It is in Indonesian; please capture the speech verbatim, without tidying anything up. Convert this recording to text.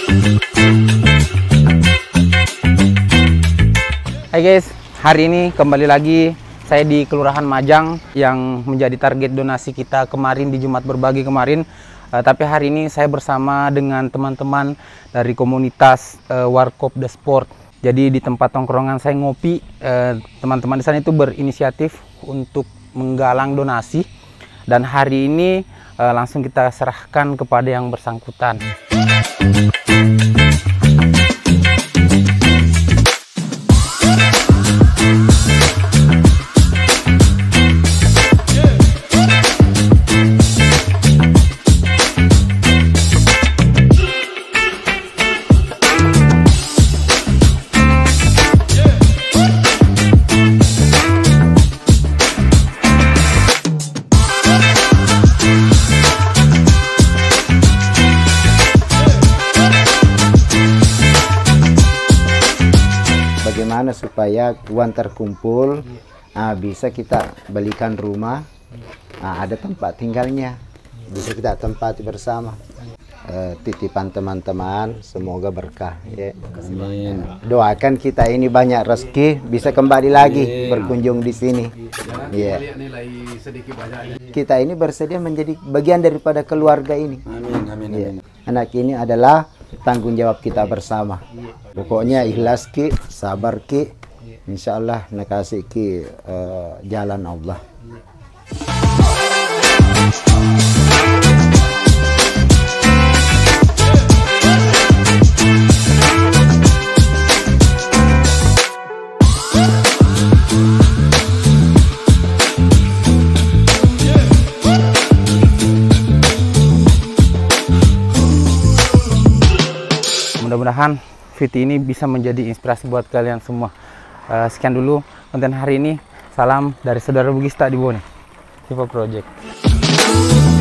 Hai guys, hari ini kembali lagi saya di Kelurahan Majang yang menjadi target donasi kita kemarin di Jumat Berbagi kemarin. Uh, tapi hari ini saya bersama dengan teman-teman dari komunitas uh, Warkop The Sport. Jadi di tempat tongkrongan saya ngopi, teman-teman uh, di sana itu berinisiatif untuk menggalang donasi. Dan hari ini uh, langsung kita serahkan kepada yang bersangkutan. Bagaimana supaya uang terkumpul, nah, bisa kita belikan rumah, nah, ada tempat tinggalnya, bisa kita tempati bersama. Uh, titipan teman-teman, semoga berkah. Ya. Amin. Doakan kita ini banyak rezeki, bisa kembali lagi Amin. Berkunjung di sini. Ya. Kita ini bersedia menjadi bagian daripada keluarga ini. Amin. Amin. Ya. Anak ini adalah tanggung jawab kita bersama. Pokoknya ikhlas ki, sabar ki, insya Allah nak kasih ki uh, jalan Allah. Mudah-mudahan video ini bisa menjadi inspirasi buat kalian semua. Uh, sekian dulu konten hari ini. Salam dari saudara Bugista di Bone. Siva Project.